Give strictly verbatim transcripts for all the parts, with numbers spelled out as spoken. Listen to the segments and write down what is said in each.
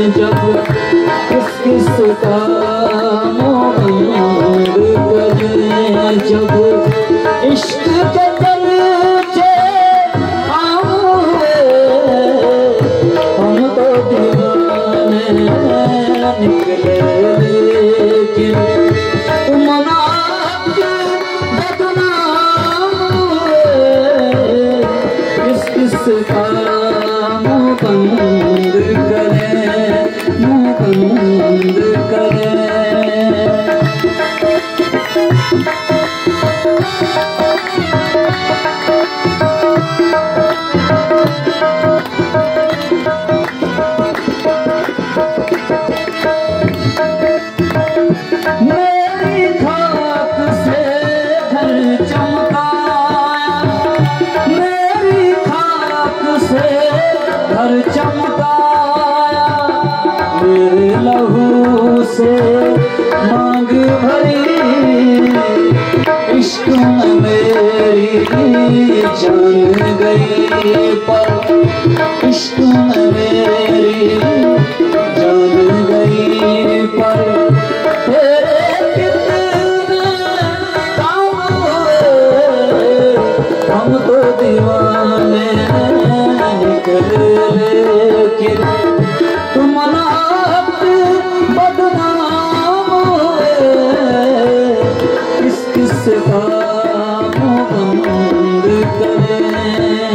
जब किस किस का मोहब्बत करें, जब इश्क के चलचे आए हम तो दीवाने निकले, लेकिन तुम ना बदनाम हुए। किस किस का मुँह बंद करें, मुँह बंद करें। मेरी खाक से घर चमकाया, मेरी खाक से घर चमकाया, मेरे लहू से मांग भरी, इश्क में मेरी जान गई पर, इश्क में मेरी जान गई पर, तेरे कितने काम हुए हम तो दीवाने निकले, लेकिन तुम ना बदनाम हुए। किस किस का मुँह बंद करें।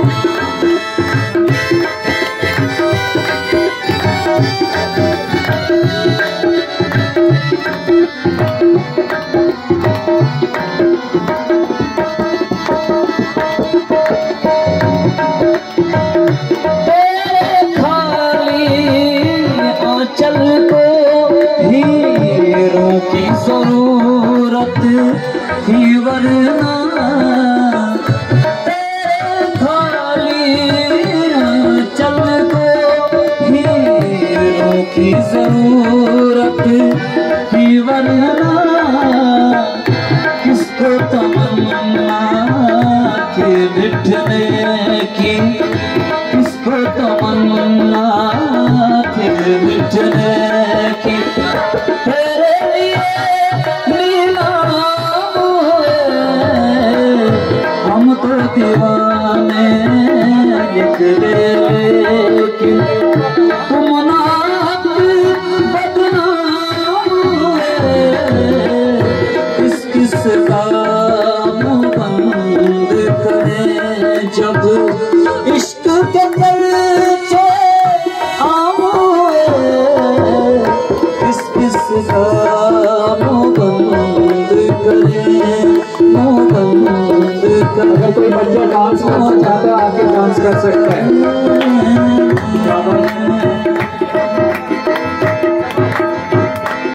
चल को हीरों की जरूरत ही वरना, तेरे खाली चल को हीरों की जरूरत ही वरना, किसको तमन्ना के मिटने की, किसको तमन्ना मिटने की, तेरे लिए नीलाम हुए हम तो दीवाने निकले, लेकिन तुम ना बदनाम हुए। किस किस का मुँह बंद करें, जब इश्क के चलचे का मुँह बंद करें, मुँह बंद करें। अगर कोई बच्चा डांस करना चाहता है आके डांस कर सकता है।